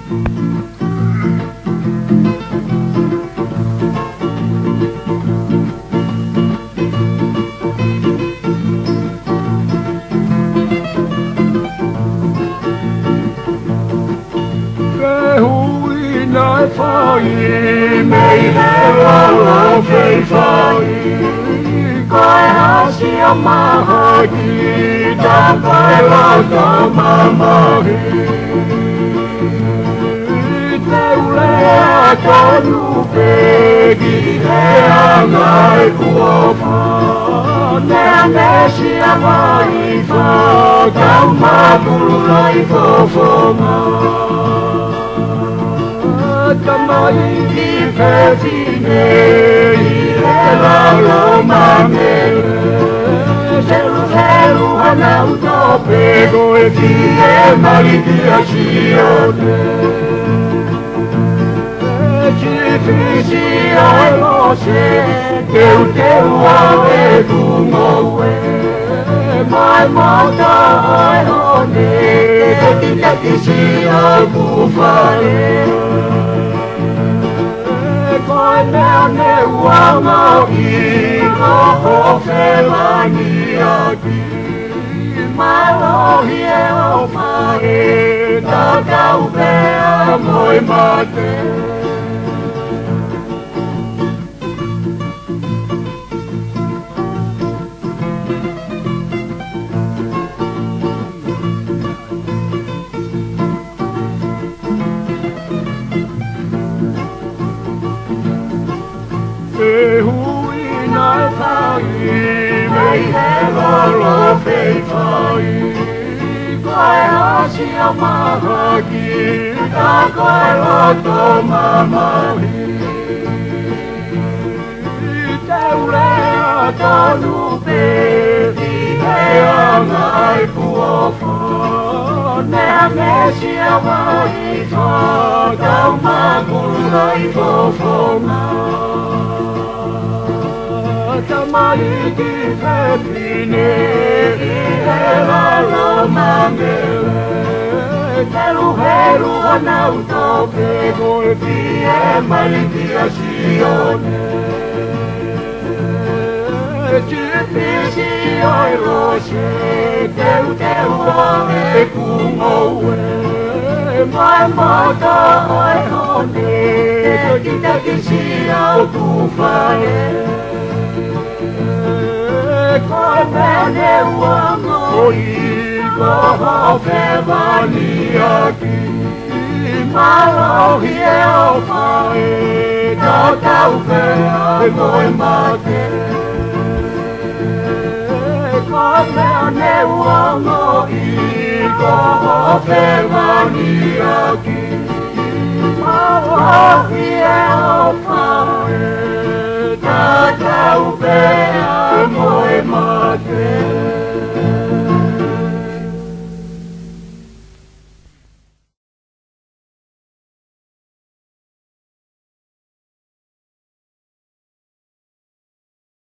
Nói phơi mây hè lo phơi phơi coi hát xiêm ma hơi ta coi lo cho ma theo lẽ cho nụ về đi theo ngày của phật nè xiêm hơi phật trong ma tu lời phật Kamai di fefine, ila lo mangele. Selu hana utope goe die maliki asione. Chifisi alo se, teu ave kumowe. Mai mata ai hone, teki si akufare. Coi mèo nêu ngao y có phê là nhiều gì mà lo hiểu phải ta cao về môi mà thế hui nói phai mây hè lo phê phai coi hát xiêm ma hơi ta coi lo cho ma theo lẽ cho nụ về đi theo ngày của phật nè xiêm hơi cho trong ma cùng lời phật Kamai di fefine, ila lo mangele. Heru hana utope goe die maliki asione. Chipisi oi lo se, teu ave kumowe. Mai mata ai hone, teki si akufare. Coi bene uomo có phê vania chi mà lo hiểu phải cho cao về ngôi mà thế coi bene uomo có phê vania chi